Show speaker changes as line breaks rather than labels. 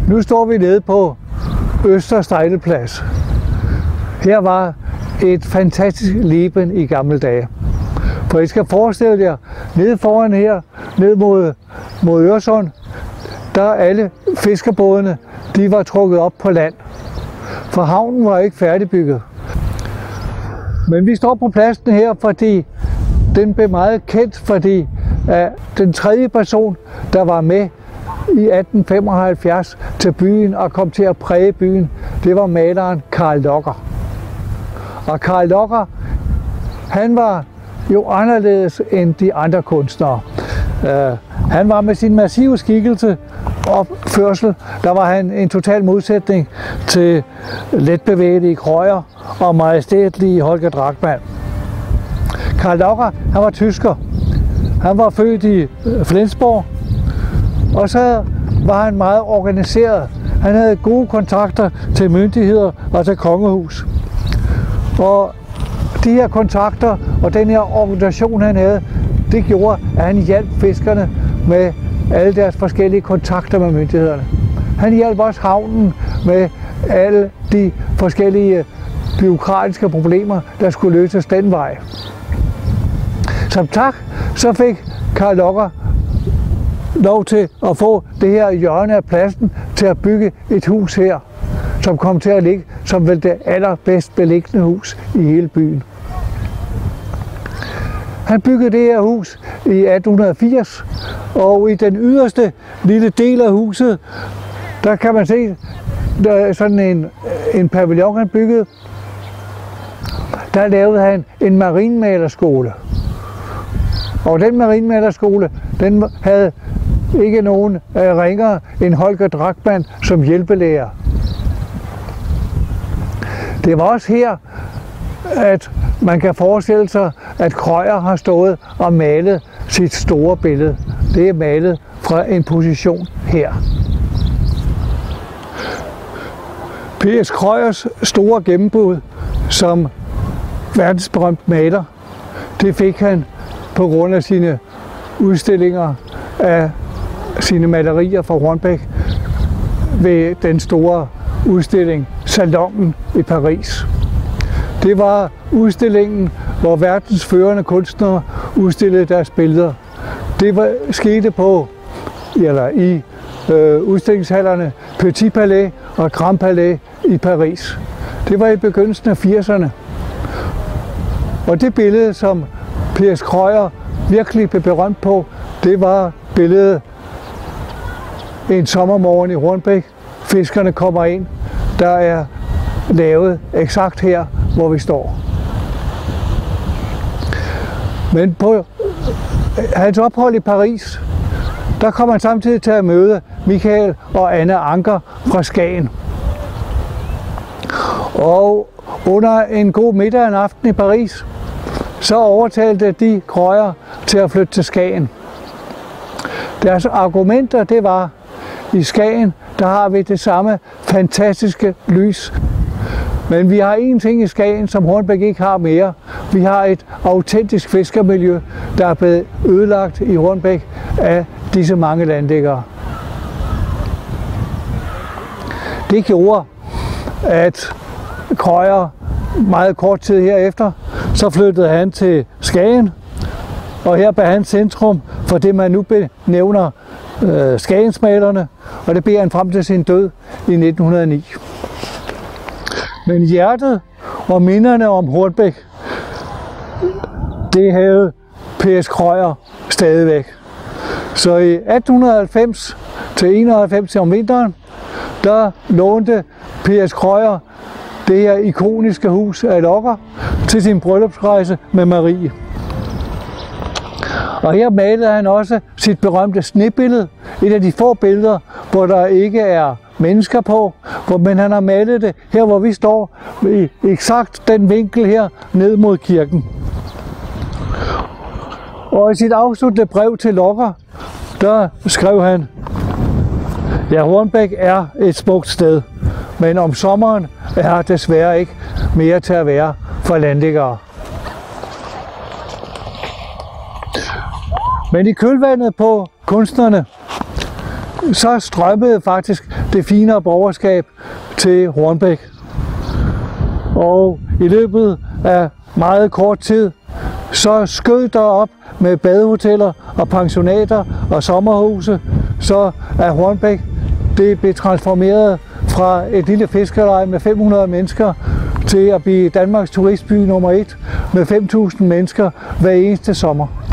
Nu står vi nede på Øster Stejleplads. Her var et fantastisk leben i gamle dage. For I skal forestille jer, nede foran her, ned mod Øresund, der alle fiskerbådene, de var trukket op på land. For havnen var ikke færdigbygget. Men vi står på pladsen her, fordi den blev meget kendt, fordi den tredje person, der var med i 1875 til byen og kom til at præge byen, det var maleren Carl Locker. Og Carl Locker, han var jo anderledes end de andre kunstnere. Han var med sin massive skikkelse og førsel, der var han en total modsætning til letbevægelige Krøyer og majestætlige Holger Drachmann. Carl Locker, han var tysker. Han var født i Flensborg, og så var han meget organiseret. Han havde gode kontakter til myndigheder og til kongehus. Og de her kontakter og den her organisation, han havde, det gjorde, at han hjalp fiskerne med alle deres forskellige kontakter med myndighederne. Han hjalp også havnen med alle de forskellige bureaukratiske problemer, der skulle løses den vej. Som tak, så fik Carl Locker lov til at få det her hjørne af pladsen til at bygge et hus her, som kom til at ligge som vel det allerbedst beliggende hus i hele byen. Han byggede det her hus i 1880, og i den yderste lille del af huset, der kan man se, der er sådan en pavillon, han byggede. Der lavede han en marinmalerskole. Og den marinmalerskole, den havde ikke nogen ringere end Holger Drachmann som hjælpelærer. Det var også her, at man kan forestille sig, at Krøyer har stået og malet sit store billede. Det er malet fra en position her. P.S. Krøyers store gennembrud som verdensberømt maler, det fik han på grund af sine udstillinger af sine malerier fra Hornbæk ved den store udstilling Salonen i Paris. Det var udstillingen, hvor verdens førende kunstnere udstillede deres billeder. Det skete i udstillingshallerne Petit Palais og Grand Palais i Paris. Det var i begyndelsen af 80'erne. Og det billede, som P.S. Krøyer virkelig blev berømt på, det var billedet en sommermorgen i Hornbæk. Fiskerne kommer ind, der er lavet eksakt her, hvor vi står. Men på hans ophold i Paris, der kom han samtidig til at møde Michael og Anne Anker fra Skagen. Og under en god middag en aften i Paris, så overtalte de Krøyer til at flytte til Skagen. Deres argumenter, det var, i Skagen, der har vi det samme fantastiske lys. Men vi har én ting i Skagen, som Hornbæk ikke har mere. Vi har et autentisk fiskermiljø, der er blevet ødelagt i Hornbæk af disse mange landliggere. Det gjorde, at Krøyer meget kort tid herefter, så flyttede han til Skagen, og her blev han centrum for det, man nu benævner Skagensmalerne, og det blev han frem til sin død i 1909. Men hjertet og minderne om Hornbæk, det havde P.S. Krøyer stadigvæk. Så i 1890 til 91 om vinteren, der lånte P.S. Krøyer det her ikoniske hus af Locker til sin bryllupsrejse med Marie. Og her malede han også sit berømte snebillede, et af de få billeder, hvor der ikke er mennesker på, men han har malet det her, hvor vi står, i eksakt den vinkel her, ned mod kirken. Og i sit afsluttende brev til Locker, der skrev han: ja, Hornbæk er et smukt sted, men om sommeren er desværre ikke mere til at være for landliggere. Men i kølvandet på kunstnerne så strømmede faktisk det finere borgerskab til Hornbæk. Og i løbet af meget kort tid, så skød der op med badehoteller og pensionater og sommerhuse, så er Hornbæk det blev transformeret fra et lille fiskerleje med 500 mennesker til at blive Danmarks turistby nummer 1 med 5.000 mennesker hver eneste sommer.